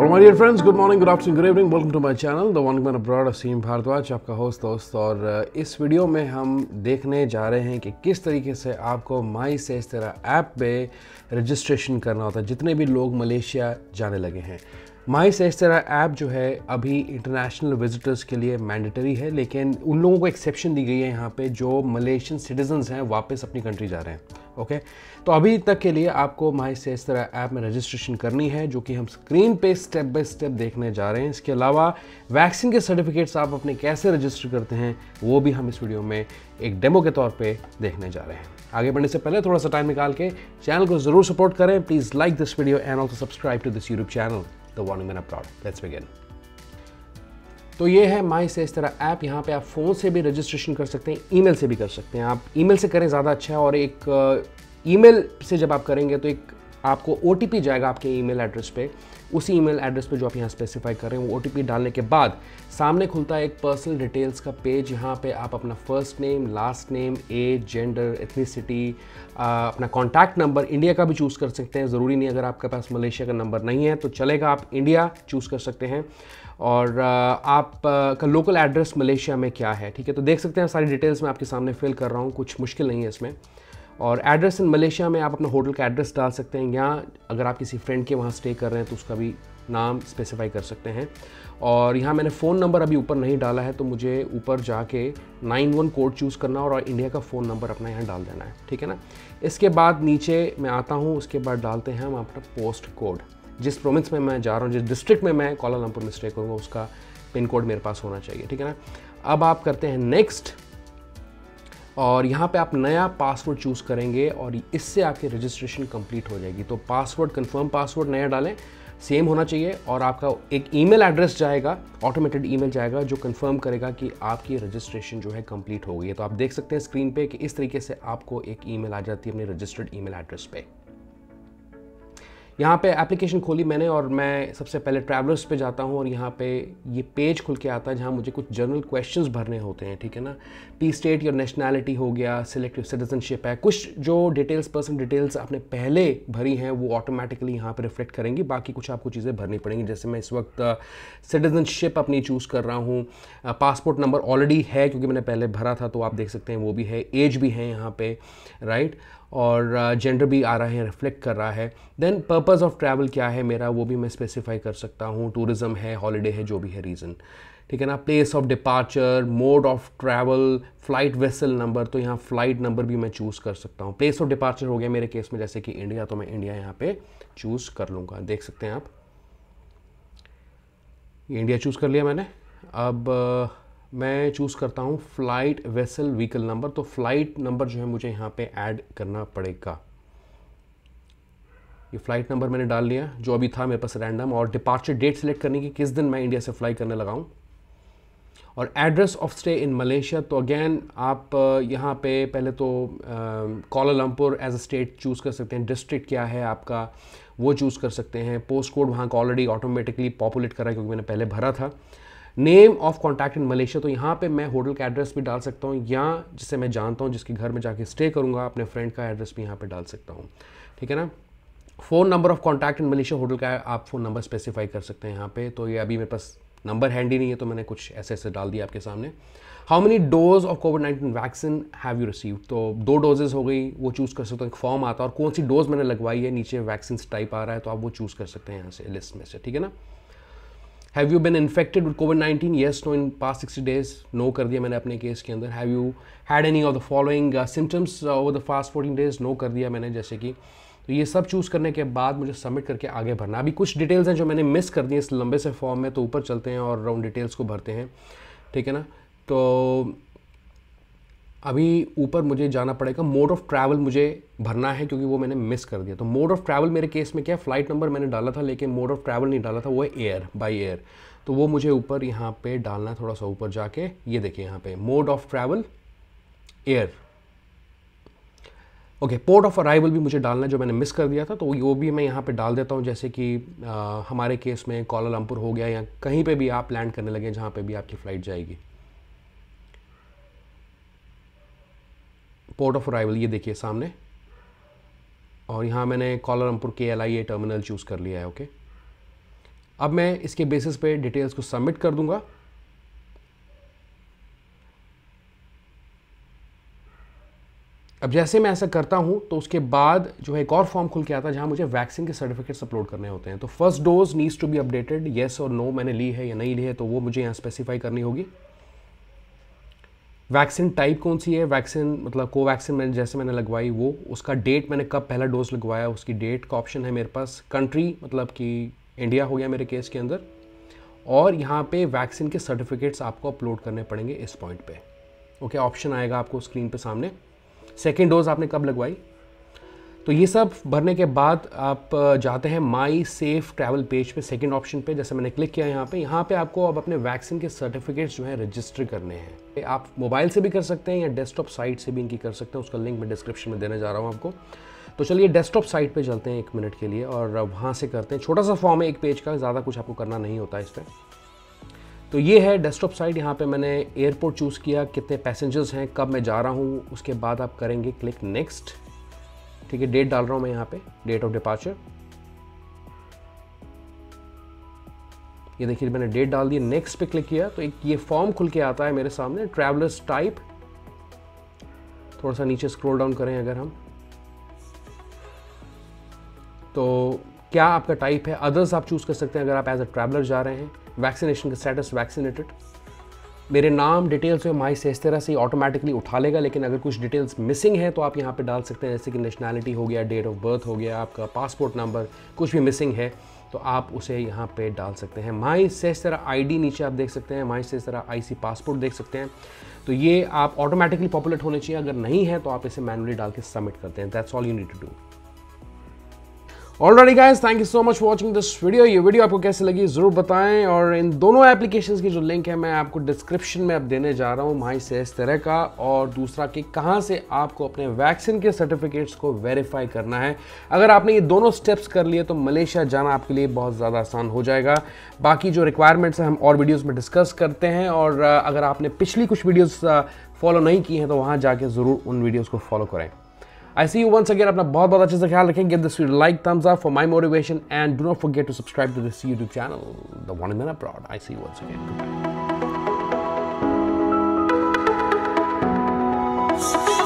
My dear friends, good morning, good afternoon, good evening, welcome to my channel the one man abroad, Aseem Bhardwaj, आपका host दोस्त। और इस video में हम देखने जा रहे हैं कि किस तरीके से आपको माई सेज तेरा ऐप पे रजिस्ट्रेशन करना होता है। जितने भी लोग मलेशिया जाने लगे हैं, माई सेज तेरा ऐप जो है अभी इंटरनेशनल विजिटर्स के लिए मैंडेटरी है, लेकिन उन लोगों को एक्सेप्शन दी गई है यहाँ पे जो मलेशियन सिटीजन्स हैं वापस अपनी कंट्री जा रहे हैं। ओके, तो अभी तक के लिए आपको माई सेज तेरा ऐप में रजिस्ट्रेशन करनी है, जो कि हम स्क्रीन पे स्टेप बाय स्टेप देखने जा रहे हैं। इसके अलावा वैक्सीन के सर्टिफिकेट्स आप अपने कैसे रजिस्टर करते हैं वो भी हम इस वीडियो में एक डेमो के तौर पे देखने जा रहे हैं। आगे बढ़ने से पहले थोड़ा सा टाइम निकाल के चैनल को जरूर सपोर्ट करें। Please like this video and also subscribe to this YouTube channel the one man abroad. Let's begin. तो ये है माई सेज तेरा ऐप। यहाँ पे आप फ़ोन से भी रजिस्ट्रेशन कर सकते हैं, ईमेल से भी कर सकते हैं। आप ईमेल से करें ज़्यादा अच्छा है, और एक ईमेल से जब आप करेंगे तो एक आपको OTP जाएगा आपके ईमेल एड्रेस पे। उसी ईमेल एड्रेस पे जो आप यहाँ स्पेसिफाई कर रहे हैं, वो OTP डालने के बाद सामने खुलता है एक पर्सनल डिटेल्स का पेज। यहाँ पे आप अपना first name, last name, age, gender, ethnicity, अपना कॉन्टैक्ट नंबर, इंडिया का भी चूज़ कर सकते हैं। ज़रूरी नहीं अगर आपके पास मलेशिया का नंबर नहीं है तो चलेगा, आप इंडिया चूज़ कर सकते हैं। और आप का लोकल एड्रेस मलेशिया में क्या है, ठीक है। तो देख सकते हैं सारी डिटेल्स मैं आपके सामने फिल कर रहा हूँ, कुछ मुश्किल नहीं है इसमें। और एड्रेस इन मलेशिया में आप अपना होटल का एड्रेस डाल सकते हैं, या अगर आप किसी फ्रेंड के वहाँ स्टे कर रहे हैं तो उसका भी नाम स्पेसिफाई कर सकते हैं। और यहाँ मैंने फ़ोन नंबर अभी ऊपर नहीं डाला है, तो मुझे ऊपर जाके 91 कोड चूज़ करना और इंडिया का फ़ोन नंबर अपना यहाँ डाल देना है, ठीक है ना। इसके बाद नीचे मैं आता हूँ, उसके बाद डालते हैं हम अपना पोस्ट कोड। जिस प्रोविंस में मैं जा रहा हूँ, जिस डिस्ट्रिक्ट में मैं कोलालमपुर में स्टे करूँगा, उसका पिन कोड मेरे पास होना चाहिए, ठीक है ना। अब आप करते हैं नेक्स्ट, और यहाँ पे आप नया पासवर्ड चूज़ करेंगे और इससे आपकी रजिस्ट्रेशन कंप्लीट हो जाएगी। तो पासवर्ड, कंफर्म पासवर्ड नया डालें, सेम होना चाहिए, और आपका एक ईमेल एड्रेस जाएगा, ऑटोमेटेड ईमेल जाएगा जो कंफर्म करेगा कि आपकी रजिस्ट्रेशन जो है कंप्लीट हो गई है। तो आप देख सकते हैं स्क्रीन पे कि इस तरीके से आपको एक ईमेल आ जाती है अपने रजिस्टर्ड ईमेल एड्रेस पे। यहाँ पे एप्लीकेशन खोली मैंने और मैं सबसे पहले ट्रैवलर्स पे जाता हूँ, और यहाँ पे ये पेज खुल के आता है जहाँ मुझे कुछ जनरल क्वेश्चंस भरने होते हैं, ठीक है ना। पी स्टेट योर नेशनैलिटी हो गया, सिलेक्टिव सिटीजनशिप है, कुछ जो डिटेल्स, पर्सनल डिटेल्स आपने पहले भरी हैं वो ऑटोमेटिकली यहाँ पे रिफ्लेक्ट करेंगी। बाकी कुछ आपको चीज़ें भरनी पड़ेंगी, जैसे मैं इस वक्त सिटीजनशिप अपनी चूज़ कर रहा हूँ। पासपोर्ट नंबर ऑलरेडी है क्योंकि मैंने पहले भरा था, तो आप देख सकते हैं वो भी है। एज भी है यहाँ पे, राइट, और जेंडर भी आ रहा है, रिफ्लेक्ट कर रहा है। देन पर्पस ऑफ ट्रैवल क्या है मेरा, वो भी मैं स्पेसिफाई कर सकता हूँ। टूरिज्म है, हॉलीडे है, जो भी है रीज़न, ठीक है ना। Place of departure, mode of travel, flight vessel number, तो यहाँ फ्लाइट नंबर भी मैं चूज़ कर सकता हूँ। प्लेस ऑफ डिपार्चर हो गया मेरे केस में जैसे कि इंडिया, तो मैं इंडिया यहाँ पे चूज़ कर लूँगा। देख सकते हैं आप, ये इंडिया चूज़ कर लिया मैंने। अब मैं चूज़ करता हूँ फ़्लाइट वेसल व्हीकल नंबर। तो फ़्लाइट नंबर जो है मुझे यहाँ पे ऐड करना पड़ेगा। ये फ़्लाइट नंबर मैंने डाल लिया जो अभी था मेरे पास रैंडम, और डिपार्चर डेट सेलेक्ट करने की, किस दिन मैं इंडिया से फ्लाई करने लगा हूँ। और address of stay in Malaysia, तो अगेन आप यहाँ पे पहले तो Kuala Lumpur as a state choose कर सकते हैं। डिस्ट्रिक्ट क्या है आपका वो चूज़ कर सकते हैं। पोस्ट कोड वहाँ का ऑलरेडी ऑटोमेटिकली पॉपुलेट करा है क्योंकि मैंने पहले भरा था। Name of contact in Malaysia, तो यहाँ पे मैं होटल का एड्रेस भी डाल सकता हूँ, या जिसे मैं जानता हूँ जिसके घर में जाके स्टे करूँगा अपने फ्रेंड का एड्रेस भी यहाँ पे डाल सकता हूँ, ठीक है ना। Phone number of contact in Malaysia, hotel का आप फ़ोन नंबर स्पेसिफाई कर सकते हैं यहाँ पे। तो ये अभी मेरे पास नंबर हैंडी नहीं है, तो मैंने कुछ ऐसे डाल दिया आपके सामने। हाउ मेनी डोज ऑफ कोविड-19 वैक्सीन हैव यू रिसीव, तो 2 डोजेज़ हो गई, वो चूज़ कर सकते हो। एक फॉर्म आता है और कौन सी डोज मैंने लगवाई है, नीचे वैक्सीन टाइप आ रहा है, तो आप वो चूज़ कर सकते हैं यहाँ से लिस्ट में से, ठीक है ना। Have you been infected with कोविड-19, yes no in past 60 days, no कर दिया मैंने अपने केस के अंदर। Have you had any of the following symptoms over the past 14 days, no कर दिया मैंने जैसे कि। तो ये सब चूज़ करने के बाद मुझे सबमिट करके आगे भरना। अभी कुछ डिटेल्स हैं जो मैंने मिस कर दी इस लंबे से फॉर्म में, तो ऊपर चलते हैं और राउंड डिटेल्स को भरते हैं, ठीक है ना। तो अभी ऊपर मुझे जाना पड़ेगा, मोड ऑफ ट्रैवल मुझे भरना है क्योंकि वो मैंने मिस कर दिया। तो मोड ऑफ ट्रैवल मेरे केस में क्या है, फ़्लाइट नंबर मैंने डाला था लेकिन मोड ऑफ ट्रैवल नहीं डाला था, वो है एयर, बाई एयर। तो वो मुझे ऊपर यहाँ पे डालना है, थोड़ा सा ऊपर जाके, ये देखिए यहाँ पे mode of travel air. Okay, port of arrival भी मुझे डालना है जो मैंने मिस कर दिया था, तो वो भी मैं यहाँ पे डाल देता हूँ। जैसे कि हमारे केस में कोलालमपुर हो गया, या कहीं पे भी आप लैंड करने लगे जहाँ पे भी आपकी फ़्लाइट जाएगी। पोर्ट ऑफ अराइवल ये देखिए सामने, और यहाँ मैंने कोलालमपुर KLIA टर्मिनल चूज़ कर लिया है। ओके, अब मैं इसके बेसिस पे डिटेल्स को सबमिट कर दूंगा। अब जैसे मैं ऐसा करता हूँ तो उसके बाद जो है एक और फॉर्म खुल के आता है जहाँ मुझे वैक्सीन के सर्टिफिकेट्स अपलोड करने होते हैं। तो first dose needs to be updated, yes और नो मैंने ली है या नहीं ली है, तो वो मुझे यहाँ स्पेसिफाई करनी होगी। वैक्सीन टाइप कौन सी है, वैक्सीन मतलब कोवैक्सीन मैंने लगवाई वो, उसका डेट मैंने कब पहला डोज लगवाया उसकी डेट का ऑप्शन है मेरे पास, कंट्री मतलब कि इंडिया हो गया मेरे केस के अंदर, और यहाँ पे वैक्सीन के सर्टिफिकेट्स आपको अपलोड करने पड़ेंगे इस पॉइंट पे। ओके, ऑप्शन आएगा आपको स्क्रीन पे सामने, सेकेंड डोज आपने कब लगवाई। तो ये सब भरने के बाद आप जाते हैं माई सेफ ट्रैवल पेज पे, सेकंड ऑप्शन पे, जैसे मैंने क्लिक किया यहाँ पे आपको अब अपने वैक्सीन के सर्टिफिकेट्स जो है रजिस्टर करने हैं। आप मोबाइल से भी कर सकते हैं या डेस्कटॉप साइट से भी इनकी कर सकते हैं, उसका लिंक मैं डिस्क्रिप्शन में देने जा रहा हूँ आपको। तो चलिए डेस्कटॉप साइट पे चलते हैं 1 मिनट के लिए और वहाँ से करते हैं। छोटा सा फॉर्म है 1 पेज का, ज़्यादा कुछ आपको करना नहीं होता इस पर। तो ये है डेस्कटॉप साइट, यहाँ पे मैंने एयरपोर्ट चूज़ किया, कितने पैसेंजर्स हैं, कब मैं जा रहा हूँ, उसके बाद आप करेंगे क्लिक नेक्स्ट। ठीक है, डेट डाल रहा हूँ मैं यहाँ पे, डेट ऑफ डिपार्चर। ये देखिए मैंने डेट डाल दी, नेक्स्ट पे क्लिक किया तो एक ये फॉर्म खुल के आता है मेरे सामने, ट्रैवलर्स टाइप। थोड़ा सा नीचे स्क्रॉल डाउन करें अगर हम, तो क्या आपका टाइप है, अदर्स आप चूज़ कर सकते हैं अगर आप एज अ ट्रैवलर जा रहे हैं। वैक्सीनेशन का स्टेटस वैक्सीनेटेड। मेरे नाम डिटेल्स जो माई से इस तरह से ऑटोमेटिकली उठा लेगा, लेकिन अगर कुछ डिटेल्स मिसिंग है तो आप यहाँ पे डाल सकते हैं, जैसे कि नेशनैलिटी हो गया, डेट ऑफ बर्थ हो गया, आपका पासपोर्ट नंबर, कुछ भी मिसिंग है तो आप उसे यहाँ पे डाल सकते हैं। माई से इस तरह आईडी नीचे आप देख सकते हैं, माई से इस तरह आईसी पासपोर्ट देख सकते हैं। तो ये आप ऑटोमेटिकली पॉपुलेट होने चाहिए, अगर नहीं है तो आप इसे मैनुअली डाल के सबमिट करते हैं। That's all you need to do. Alright guys, thank you so much for watching this video. ये वीडियो आपको कैसे लगी ज़रूर बताएं, और इन दोनों एप्लीकेशंस की जो लिंक है मैं आपको डिस्क्रिप्शन में अब देने जा रहा हूँ, माई से इस तरह का, और दूसरा कि कहाँ से आपको अपने वैक्सीन के सर्टिफिकेट्स को वेरीफाई करना है। अगर आपने ये दोनों स्टेप्स कर लिए तो मलेशिया जाना आपके लिए बहुत ज़्यादा आसान हो जाएगा। बाकी जो रिक्वायरमेंट्स हैं हम और वीडियोज़ में डिस्कस करते हैं, और अगर आपने पिछली कुछ वीडियोज़ फॉलो नहीं की हैं तो वहाँ जाके ज़रूर उन वीडियोज़ को फॉलो करें। I see you once again. अपना बहुत बहुत अच्छे से ख्याल रखें. Give this video a like, thumbs up for my motivation, and do not forget to subscribe to this YouTube channel, The One Man Abroad. I see you once again. Goodbye.